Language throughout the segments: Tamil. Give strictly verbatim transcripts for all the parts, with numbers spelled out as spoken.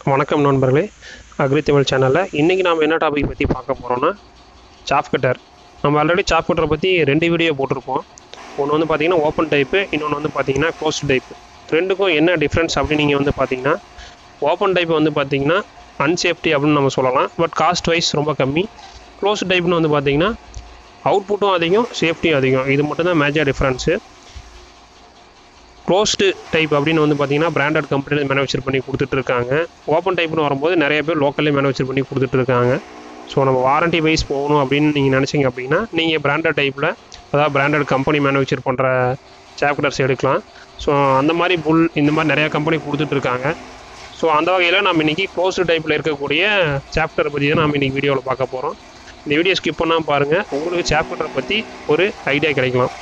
வணக்கம் நண்பர்களே, அக்ரிதமிழ் சேனலில் இன்றைக்கி நாம் என்ன டாபிக் பற்றி பார்க்க போகிறோன்னா சாப் கட்டர். நம்ம ஆல்ரெடி சாப் கட்டரை பற்றி ரெண்டு வீடியோ போட்டிருப்போம். ஒன்று வந்து பார்த்திங்கன்னா ஓப்பன் டைப்பு, இன்னொன்று வந்து பார்த்திங்கன்னா க்ளோஸ்ட் டைப்பு. ரெண்டுக்கும் என்ன டிஃப்ரென்ஸ் அப்படின்னு நீங்கள் வந்து பார்த்திங்கன்னா, ஓப்பன் டைப்பு வந்து பார்த்திங்கன்னா அன்சேஃப்டி அப்படின்னு நம்ம சொல்லலாம், பட் காஸ்ட் வைஸ் ரொம்ப கம்மி. க்ளோஸ்ட் டைப்னு வந்து பார்த்திங்கன்னா அவுட்புட்டும் அதிகம், சேஃப்டியும் அதிகம். இது மட்டும்தான் மேஜர் டிஃப்ரென்ஸு. க்ளோஸ்டு டைப் அப்படின்னு வந்து பார்த்திங்கன்னா பிராண்டட் கம்பெனியில் மேனுஃபேக்சர் பண்ணி கொடுத்துட்ருக்காங்க. ஓப்பன் டைப்னு வரும்போது நிறைய பேர் லோக்கல்லே மேனுஃபேக்சர் பண்ணி கொடுத்துட்ருக்காங்க. ஸோ நம்ம வாரண்ட்டி வைஸ் போகணும் அப்படின்னு நீங்கள் நினச்சிங்க அப்படின்னா நீங்கள் பிராண்டட் டைப்பில், அதாவது பிராண்டட் கம்பெனி மேனுஃபேக்சர் பண்ணுற சாப் கட்டர்ஸ் எடுக்கலாம். ஸோ அந்த மாதிரி புல் இந்த மாதிரி நிறையா கம்பெனி கொடுத்துட்ருக்காங்க. ஸோ அந்த வகையில் நம்ம இன்றைக்கி க்ளோஸ்டு டைப்பில் இருக்கக்கூடிய சாப்டரை பற்றி தான் நம்ம இன்றைக்கி வீடியோவில் பார்க்க போகிறோம். இந்த வீடியோ ஸ்கிப் பண்ணாமல் பாருங்கள், உங்களுக்கு சாப் கட்டரை பற்றி ஒரு ஐடியா கிடைக்கலாம்.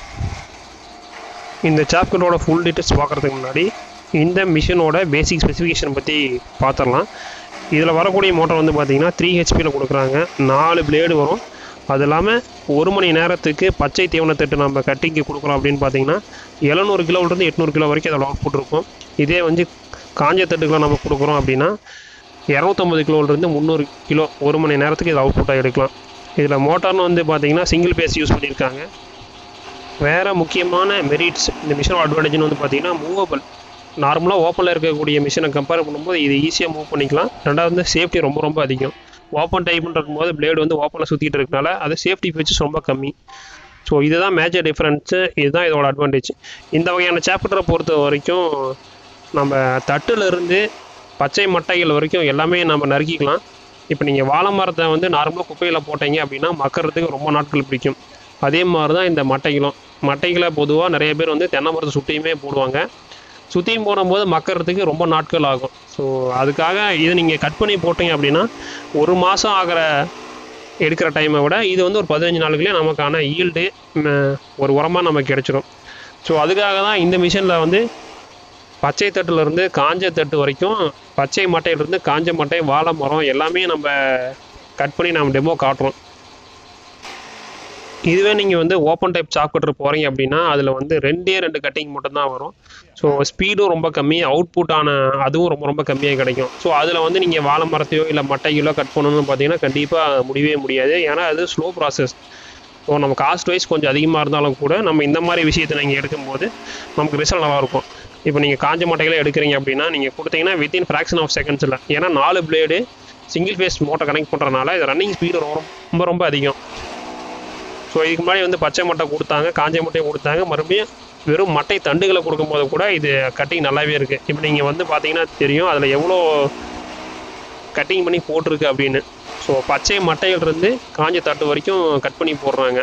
இந்த சாப் கட்டரோட ஃபுல் டீட்டெயில்ஸ் பார்க்குறதுக்கு முன்னாடி இந்த மிஷினோட பேசிக் ஸ்பெசிஃபிகேஷன் பற்றி பார்த்துடலாம். இதில் வரக்கூடிய மோட்டர் வந்து பார்த்திங்கன்னா த்ரீ ஹெச்பியில் கொடுக்குறாங்க. நாலு பிளேடு வரும். அது இல்லாமல் ஒரு மணி நேரத்துக்கு பச்சை தீவனத்தட்டு நம்ம கட்டிக்கு கொடுக்குறோம் அப்படின்னு பார்த்தீங்கன்னா எழுநூறு கிலோவிலேருந்து எட்நூறு கிலோ வரைக்கும் அதில் அவுட்புட் இருக்கும். இதே வந்து காஞ்ச தட்டுக்கெலாம் நம்ம கொடுக்குறோம் அப்படின்னா இரநூத்தம்பது கிலோவிலேருந்து முந்நூறு கிலோ ஒரு மணி நேரத்துக்கு இதை அவுட்புட்டாக எடுக்கலாம். இதில் மோட்டார்னு வந்து பார்த்திங்கன்னா சிங்கிள் பேஸ் யூஸ் பண்ணியிருக்காங்க. வேறு முக்கியமான மெரிட்ஸ் இந்த மிஷினோட அட்வான்டேஜ்னு வந்து பார்த்திங்கன்னா மூவபிள். நார்மலாக ஓப்பனில் இருக்கக்கூடிய மிஷினை கம்பேர் பண்ணும்போது இது ஈஸியாக மூவ் பண்ணிக்கலாம். ரெண்டாவது வந்து சேஃப்டி ரொம்ப ரொம்ப அதிகம். ஓப்பன் டைப்னு இருக்கும்போது பிளேடு வந்து ஓப்பனில் சுற்றிட்டு இருக்கனால அது சேஃப்டி ஃபீச்சர்ஸ் ரொம்ப கம்மி. ஸோ இதுதான் மேஜர் டிஃப்ரென்ஸு, இதுதான் இதோட அட்வான்டேஜ். இந்த வகையான சாப் கட்டரை பொறுத்த வரைக்கும் நம்ம தட்டுலேருந்து பச்சை மட்டைகள் வரைக்கும் எல்லாமே நம்ம நறுக்கிக்கலாம். இப்போ நீங்கள் வாழை மரத்தை வந்து நார்மலாக குப்பையில் போட்டீங்க அப்படின்னா மக்கறதுக்கு ரொம்ப நாட்கள் பிடிக்கும். அதே மாதிரி தான் இந்த மட்டைகளும். மட்டைகளை பொதுவாக நிறைய பேர் வந்து தென்னை மரத்தை சுற்றியுமே போடுவாங்க. சுற்றியும் போடும்போது மக்கறதுக்கு ரொம்ப நாட்கள் ஆகும். ஸோ அதுக்காக இதை நீங்கள் கட் பண்ணி போட்டீங்க அப்படின்னா ஒரு மாதம் ஆகிற எடுக்கிற டைமை விட இது வந்து ஒரு பதினஞ்சு நாளுக்குள்ளே நமக்கான ஈல்டு ஒரு உரமாக நமக்கு கிடச்சிடும். ஸோ அதுக்காக தான் இந்த மிஷினில் வந்து பச்சை தட்டுலேருந்து காஞ்ச தட்டு வரைக்கும், பச்சை மட்டையிலேருந்து காஞ்ச மட்டை, வாழை மரம் எல்லாமே நம்ம கட் பண்ணி நம்ம டெமோ காட்டுறோம். இதுவே நீங்கள் வந்து ஓப்பன் டைப் சாப் கட்டர் போகிறீங்க அப்படின்னா அதில் வந்து ரெண்டே ரெண்டு கட்டிங் மட்டும்தான் வரும். ஸோ ஸ்பீடும் ரொம்ப கம்மி, அவுட்புட்டான அதுவும் ரொம்ப ரொம்ப கம்மியாக கிடைக்கும். ஸோ அதில் வந்து நீங்கள் வாழை மரத்தையோ இல்லை மட்டைகளோ கட் பண்ணணும்னு பார்த்தீங்கன்னா கண்டிப்பாக முடியவே முடியாது. ஏன்னா அது ஸ்லோ ப்ராசஸ். ஸோ நம்ம காஸ்ட் வைஸ் கொஞ்சம் அதிகமாக இருந்தாலும் கூட நம்ம இந்த மாதிரி விஷயத்தை நீங்கள் எடுக்கும்போது நமக்கு ரிசல்ட் நல்லாயிருக்கும். இப்போ நீங்கள் காஞ்ச மட்டைகளே எடுக்கிறீங்க அப்படின்னா நீங்கள் கொடுத்தீங்கன்னா வித்தின் ஃப்ராக்ஷன் ஆஃப் செகண்ட்ஸில், ஏன்னா நாலு blade single phase motor connect பண்ணுறதுனால இது ரன்னிங் ஸ்பீடு ரொம்ப ரொம்ப அதிகம். ஸோ இதுக்கு முன்னாடி வந்து பச்சை மட்டை கொடுத்தாங்க, காஞ்ச மட்டையை கொடுத்தாங்க, மறுபடியும் வெறும் மட்டை தண்டுகளை கொடுக்கும்போது கூட இது கட்டிங் நல்லாவே இருக்குது. இப்போ நீங்கள் வந்து பார்த்தீங்கன்னா தெரியும் அதில் எவ்வளோ கட்டிங் பண்ணி போட்டிருக்கு அப்படின்னு. ஸோ பச்சை மட்டையிலிருந்து காஞ்ச தட்டு வரைக்கும் கட் பண்ணி போடுறாங்க.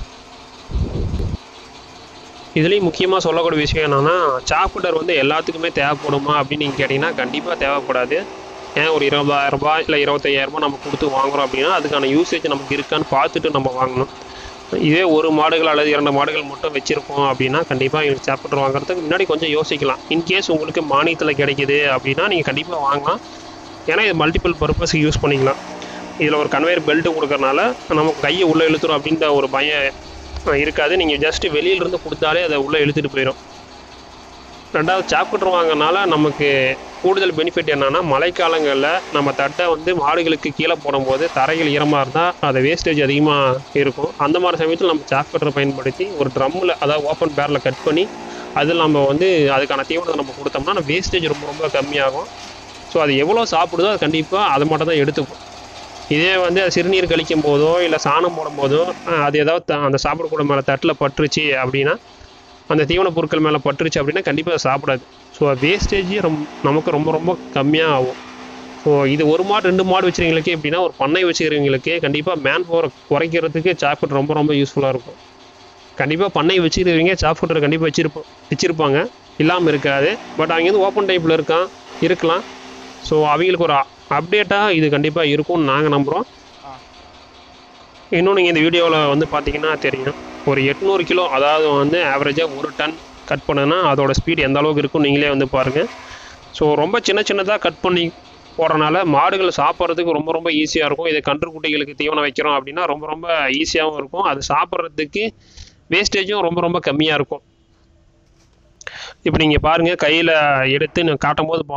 இதுலேயும் முக்கியமாக சொல்லக்கூடிய விஷயம் என்னென்னா, சாப் கட்டர் வந்து எல்லாத்துக்குமே தேவைப்படுமா அப்படின்னு நீங்கள் கேட்டிங்கன்னா கண்டிப்பாக தேவைப்படாது. ஏன் ஒரு இருபதாயிரம் ரூபாய் இல்லை இருபத்தையாயிரரூபா நம்ம கொடுத்து வாங்குகிறோம் அப்படின்னா அதுக்கான யூசேஜ் நமக்கு இருக்கான்னு பார்த்துட்டு நம்ம வாங்கணும். இதே ஒரு மாடுகள் அல்லது இரண்டு மாடுகள் மட்டும் வச்சுருக்கோம் அப்படின்னா கண்டிப்பாக எங்களுக்கு சாப் கட்டர் வாங்குறதுக்கு முன்னாடி கொஞ்சம் யோசிக்கலாம். இன்கேஸ் உங்களுக்கு மானியத்தில் கிடைக்கிது அப்படின்னா நீங்கள் கண்டிப்பாக வாங்கலாம். ஏன்னா இது மல்டிபிள் பர்பஸ்க்கு யூஸ் பண்ணிக்கலாம். இதில் ஒரு கன்வேயர் பெல்ட்டு கொடுக்கறனால நமக்கு கையை உள்ளே இழுத்துரும் அப்படின்ற ஒரு பயம் இருக்காது. நீங்கள் ஜஸ்ட்டு வெளியிலேருந்து கொடுத்தாலே அதை உள்ளே இழுத்துட்டு போயிடும். ரெண்டாவது சாப் கட்டர் வாங்கினால நமக்கு கூடுதல் பெனிஃபிட் என்னென்னா, மழைக்காலங்களில் நம்ம தட்டை வந்து மாடுகளுக்கு கீழே போடும்போது தரைகள் ஈரமாக இருந்தால் அதை வேஸ்டேஜ் அதிகமாக இருக்கும். அந்த மாதிரி சமயத்தில் நம்ம சாப் கட்டரை பயன்படுத்தி ஒரு ட்ரம்மில், அதாவது ஓப்பன் பேரில் கட் பண்ணி அதில் நம்ம வந்து அதுக்கான தீவனத்தை நம்ம கொடுத்தோம்னா நம்ம வேஸ்டேஜ் ரொம்ப ரொம்ப கம்மியாகும். ஸோ அது எவ்வளோ சாப்பிடுதோ அது கண்டிப்பாக அதை மட்டும் தான் எடுத்துக்கும். இதே வந்து அது சிறுநீர் கழிக்கும் போதோ இல்லை சாணம் போடும் போதோ அது ஏதாவது அந்த சாப்பிடக்கூட மேலே தட்டில் பட்டுருச்சு அப்படின்னா, அந்த தீவன பொருட்கள் மேலே பட்டுருச்சு அப்படின்னா கண்டிப்பாக சாப்பிடாது. ஸோ வேஸ்டேஜ் ரொம்ப நமக்கு ரொம்ப ரொம்ப கம்மியாக ஆகும். ஸோ இது ஒரு மாடு ரெண்டு மாடு வச்சுருவீங்களுக்கே எப்படின்னா ஒரு பண்ணை வச்சுக்கிறவங்களுக்கே கண்டிப்பாக மேன் பவரை குறைக்கிறதுக்கு சாப் கட்டர் ரொம்ப ரொம்ப யூஸ்ஃபுல்லாக இருக்கும். கண்டிப்பாக பண்ணை வச்சுக்கிறவங்க சாப் கட்டர் கண்டிப்பாக வச்சிருப்போம் வச்சுருப்பாங்க, இல்லாமல் இருக்காது. பட் அவங்க வந்து ஓப்பன் டைப்பில் இருக்கான் இருக்கலாம். ஸோ அவங்களுக்கு ஒரு அப்டேட்டாக இது கண்டிப்பாக இருக்கும்னு நாங்கள் நம்புகிறோம். இன்னும் நீங்கள் இந்த வீடியோவில் வந்து பார்த்தீங்கன்னா தெரியும், ஒரு எட்நூறு கிலோ அதாவது வந்து ஆவரேஜாக ஒரு டன் கட் பண்ணுன்னா அதோட ஸ்பீட் எந்த அளவுக்கு இருக்கும் நீங்களே வந்து பாருங்கள். ஸோ ரொம்ப சின்ன சின்னதாக கட் பண்ணி போடுறனால மாடுகள் சாப்பிட்றதுக்கு ரொம்ப ரொம்ப ஈஸியாக இருக்கும். இதை கன்றுக்குட்டிகளுக்கு தீவனம் வைக்கிறோம் அப்படின்னா ரொம்ப ரொம்ப ஈஸியாகவும் இருக்கும். அது சாப்பிட்றதுக்கு வேஸ்டேஜும் ரொம்ப ரொம்ப கம்மியாக இருக்கும். இப்போ நீங்கள் பாருங்கள், கையில் எடுத்து நான் காட்டும் போது பா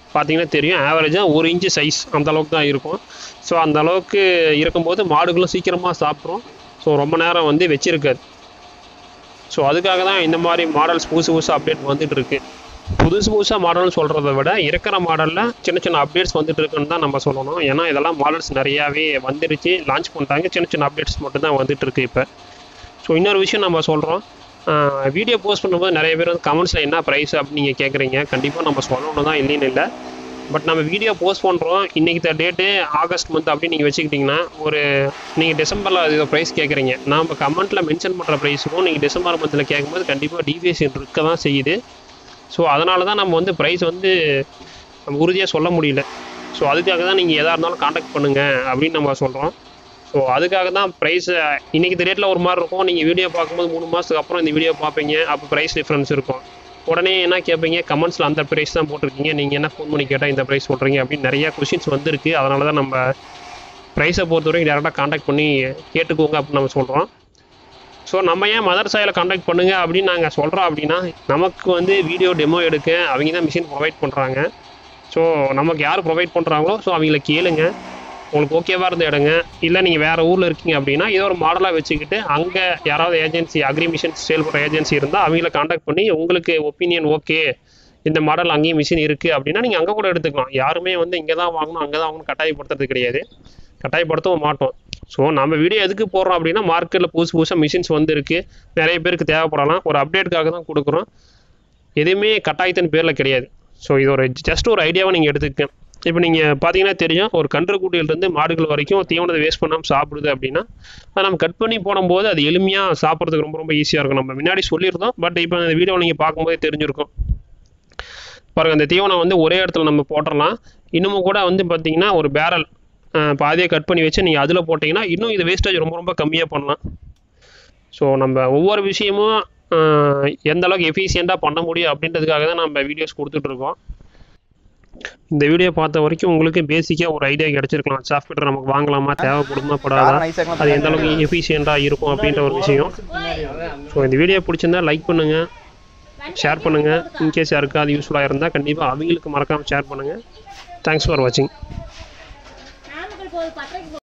பார்த்தீங்கன்னா தெரியும், ஆவரேஜாக ஒரு இன்ச்சு சைஸ் அந்தளவுக்கு தான் இருக்கும். ஸோ அந்தளவுக்கு இருக்கும்போது மாடுகளும் சீக்கிரமாக சாப்பிட்ரும். ஸோ ரொம்ப நேரம் வந்து வச்சிருக்காது. ஸோ அதுக்காக தான் இந்த மாதிரி மாடல்ஸ் புதுசு புதுசாக அப்டேட் வந்துட்டு இருக்கு. புதுசு புதுசாக மாடல்னு சொல்கிறத விட இருக்கிற மாடலில் சின்ன சின்ன அப்டேட்ஸ் வந்துட்டு இருக்குன்னு தான் நம்ம சொல்லணும். ஏன்னா இதெல்லாம் மாடல்ஸ் நிறையாவே வந்துருச்சு, லான்ச் பண்ணிட்டாங்க. சின்ன சின்ன அப்டேட்ஸ் மட்டும் தான் வந்துட்டு இருக்கு இப்போ. ஸோ இன்னொரு விஷயம் நம்ம சொல்கிறோம், வீடியோ போஸ்ட் பண்ணும்போது நிறைய பேர் வந்து கமெண்ட்ஸில் என்ன ப்ரைஸ் அப்படின்னு நீங்கள் கேட்குறீங்க. கண்டிப்பாக நம்ம சொல்லணும் தான், இல்லைன்னு இல்லை. பட் நம்ம வீடியோ போஸ்ட் பண்ணுறோம், இன்றைக்கி த டேட்டு ஆகஸ்ட் மந்த் அப்படின்னு நீங்கள் வச்சுக்கிட்டிங்கன்னா, ஒரு நீங்கள் டிசம்பரில் அது ப்ரைஸ் கேட்குறீங்க, நம்ம கமெண்ட்டில் மென்ஷன் பண்ணுற ப்ரைஸுக்கும் நீங்கள் டிசம்பர் மந்தில் கேட்கும்போது கண்டிப்பாக டீவியேஷன் இருக்க தான் செய்யுது. ஸோ அதனால தான் நம்ம வந்து ப்ரைஸ் வந்து நம்ம உறுதியாக சொல்ல முடியல. ஸோ அதுக்காக தான் நீங்கள் எதாக இருந்தாலும் காண்டாக்ட் பண்ணுங்கள் அப்படின்னு நம்ம சொல்கிறோம். ஸோ அதுக்காக தான் ப்ரைஸை இன்றைக்கி இந்த ரேட்டில் ஒரு மாதிரி இருக்கும், நீங்கள் வீடியோ பார்க்கும்போது மூணு மாதத்துக்கு அப்புறம் இந்த வீடியோ பார்ப்பீங்க, அப்போ ப்ரைஸ் டிஃப்ரென்ஸ் இருக்கும். உடனே என்ன கேட்பீங்க, கமெண்ட்ஸில் அந்த ப்ரைஸ் தான் போட்டிருக்கீங்க, நீங்கள் என்ன ஃபோன் பண்ணி கேட்டால் இந்த ப்ரைஸ் சொல்கிறீங்க அப்படின்னு நிறையா கொஷின்ஸ் வந்துருக்கு. அதனால தான் நம்ம ப்ரைஸை பொறுத்தவரைக்கும் டேரெக்டாக காண்டாக்ட் பண்ணி கேட்டுக்கோங்க அப்படின்னு நம்ம சொல்கிறோம். ஸோ நம்ம ஏன் மதர் சாயில் காண்டாக்ட் பண்ணுங்கள் அப்படின்னு நாங்கள் சொல்கிறோம் அப்படின்னா, நமக்கு வந்து வீடியோ டெமோ எடுக்க அவங்க தான் மிஷின் ப்ரொவைட் பண்ணுறாங்க. ஸோ நமக்கு யார் ப்ரொவைட் பண்ணுறாங்களோ ஸோ அவங்கள கேளுங்க, உங்களுக்கு ஓகேவாக இருந்த இடங்க. இல்லை நீங்கள் வேறு ஊரில் இருக்கீங்க அப்படின்னா இதை ஒரு மாடலாக வச்சுக்கிட்டு அங்கே யாராவது ஏஜென்சி அக்ரி மிஷின்ஸ் சேல் பண்ணுற ஏஜென்சி இருந்தால் அவங்கள காண்டாக்ட் பண்ணி உங்களுக்கு ஒப்பீனியன் ஓகே, இந்த மாடல் அங்கேயும் மிஷின் இருக்குது அப்படின்னா நீங்கள் அங்கே கூட எடுத்துக்கலாம். யாருமே வந்து இங்கே தான் வாங்கணும் அங்கே தான் வாங்கணும் கட்டாயப்படுத்துறது கிடையாது, கட்டாயப்படுத்தவும் மாட்டோம். ஸோ நம்ம வீடியோ எதுக்கு போடுறோம் அப்படின்னா, மார்க்கெட்டில் புதுசு புதுசாக மிஷின்ஸ் வந்துருக்கு, நிறைய பேருக்கு தேவைப்படலாம், ஒரு அப்டேட்டுக்காக தான் கொடுக்குறோம். எதுவுமே கட்டாயத்தின் பேரில் கிடையாது. ஸோ இது ஒரு ஜஸ்ட் ஒரு ஐடியாவை நீங்கள் எடுத்துக்கங்க. இப்போ நீங்கள் பார்த்தீங்கன்னா தெரியும், ஒரு கன்றுக்குட்டியிலிருந்து மாடுகள் வரைக்கும் தீவனத்தை வேஸ்ட் பண்ணாமல் சாப்பிடுது அப்படின்னா, அதை நம்ம கட் பண்ணி போடும்போது அது எளிமையாக சாப்பிட்றதுக்கு ரொம்ப ரொம்ப ஈஸியாக இருக்கும். நம்ம முன்னாடி சொல்லியிருந்தோம், பட் இப்போ இந்த வீடியோவில் நீங்கள் பார்க்கும்போதே தெரிஞ்சிருக்கும். பாருங்கள், அந்த தீவனம் வந்து ஒரே இடத்துல நம்ம போட்டுடலாம். இன்னமும் கூட வந்து பார்த்தீங்கன்னா ஒரு பேரல் பாதியை கட் பண்ணி வச்சு நீங்கள் அதில் போட்டிங்கன்னா இன்னும் இது வேஸ்டேஜ் ரொம்ப ரொம்ப கம்மியாக பண்ணலாம். ஸோ நம்ம ஒவ்வொரு விஷயமும் எந்த அளவுக்கு எஃபிஷியண்ட்டாக பண்ண முடியும் அப்படின்றதுக்காக தான் நம்ம வீடியோஸ் கொடுத்துட்ருக்கோம். இந்த வீடியோ பார்த்த வரைக்கும் உங்களுக்கு பேசிக்காக ஒரு ஐடியா கிடச்சிருக்கலாம், சாஃப் கட்டர் நமக்கு வாங்கலாமா, தேவைப்படுமா படாதா, அது எந்த அளவுக்கு எஃபிஷியண்ட்டாக இருக்கும் அப்படின்ற ஒரு விஷயம். ஸோ இந்த வீடியோ பிடிச்சிருந்தா லைக் பண்ணுங்கள், ஷேர் பண்ணுங்கள். இன்கேஸ் யாருக்கு அது யூஸ்ஃபுல்லாக இருந்தால் கண்டிப்பாக அவங்களுக்கு மறக்காமல் ஷேர் பண்ணுங்கள். தேங்க்ஸ் ஃபார் வாட்சிங்.